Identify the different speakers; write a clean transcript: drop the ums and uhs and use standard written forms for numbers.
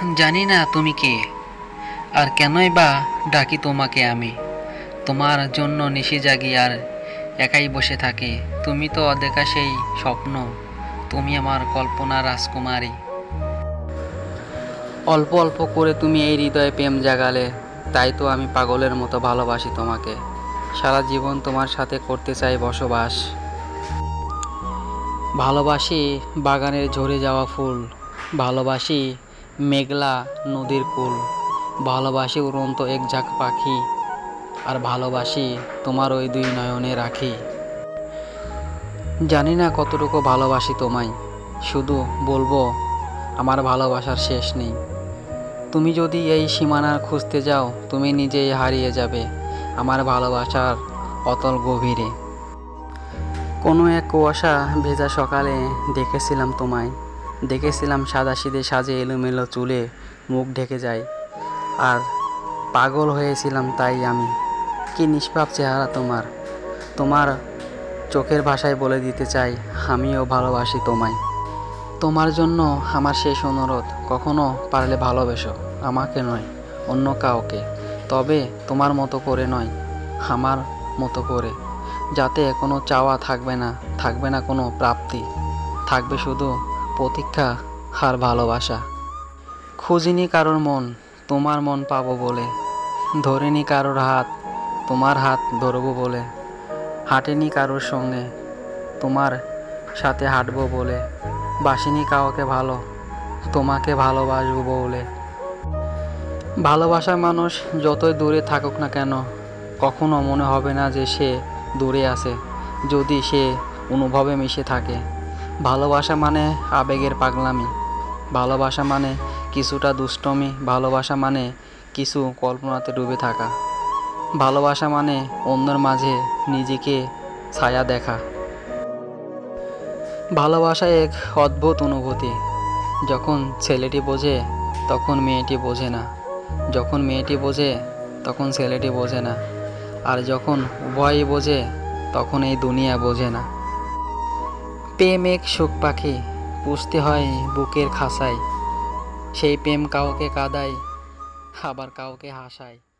Speaker 1: জানি না তুমি কে, আর কেনই বা ডাকি তোমাকে আমি। তোমার জন্য নিশি জাগি আর একাই বসে থাকি। তুমি তো অদেখা সেই স্বপ্ন, তুমি আমার কল্পনা রাজকুমারী। অল্প অল্প করে তুমি এই হৃদয়ে প্রেম জাগালে, তাই তো আমি পাগলের মতো ভালোবাসি তোমাকে। সারা জীবন তোমার সাথে করতে চাই বসবাস। ভালোবাসি বাগানের ঝরে যাওয়া ফুল, ভালোবাসি মেঘলা নদীর কূল, ভালোবাসি উড়ন্ত এক ঝাঁক পাখি, আর ভালোবাসি তোমার ওই দুই নয়নে রাখি। জানি না কতটুকু ভালোবাসি তোমায়, শুধু বলবো আমার ভালোবাসার শেষ নেই। তুমি যদি এই সীমানা খুঁজতে যাও, তুমি নিজেই হারিয়ে যাবে আমার ভালোবাসার অতল গভীরে। কোনো এক কুয়াশা ভেজা সকালে দেখেছিলাম তোমায়, দেখেছিলাম সাদাসিধে সাজে এলোমেলো চুলে মুখ ঢেকে যায়, আর পাগল হয়েছিলাম তাই আমি। কি নিষ্পাপ চেহারা তোমার, তোমার চোখের ভাষায় বলে দিতে চাই আমিও ভালোবাসি তোমায়। তোমার জন্য আমার শেষ অনুরোধ, কখনো পারলে ভালোবেসো আমাকে নয় অন্য কাউকে, তবে তোমার মতো করে নয়, আমার মতো করে, যাতে কোনো চাওয়া থাকবে না, থাকবে না কোনো প্রাপ্তি, থাকবে শুধু প্রতীক্ষা আর ভালোবাসা। খুঁজিনি কারোর মন, তোমার মন পাবো বলে, ধরিনি কারোর হাত, তোমার হাত ধরবো বলে, হাঁটেনি কারোর সঙ্গে, তোমার সাথে হাঁটবো বলে, বাসিনি কাউকে ভালো, তোমাকে ভালোবাসবো বলে। ভালোবাসার মানুষ যতই দূরে থাকুক না কেন, কখনো মনে হবে না যে সে দূরে আছে, যদি সে অনুভবে মিশে থাকে। ভালোবাসা মানে আবেগের পাগলামি, ভালোবাসা মানে কিছুটা দুষ্টমি, ভালোবাসা মানে কিছু কল্পনাতে ডুবে থাকা, ভালোবাসা মানে অন্যের মাঝে নিজেকে ছায়া দেখা। ভালোবাসা এক অদ্ভুত অনুভূতি, যখন ছেলেটি বোঝে তখন মেয়েটি বোঝে না, যখন মেয়েটি বোঝে তখন ছেলেটি বোঝে না, আর যখন উভয়ই বোঝে তখন এই দুনিয়া বোঝে না। প্রেম এক সুখ পাখি, পুষতে হয় বুকের খাঁচায়, সেই প্রেম কাউকে কাঁদায় আবার কাউকে হাসায়।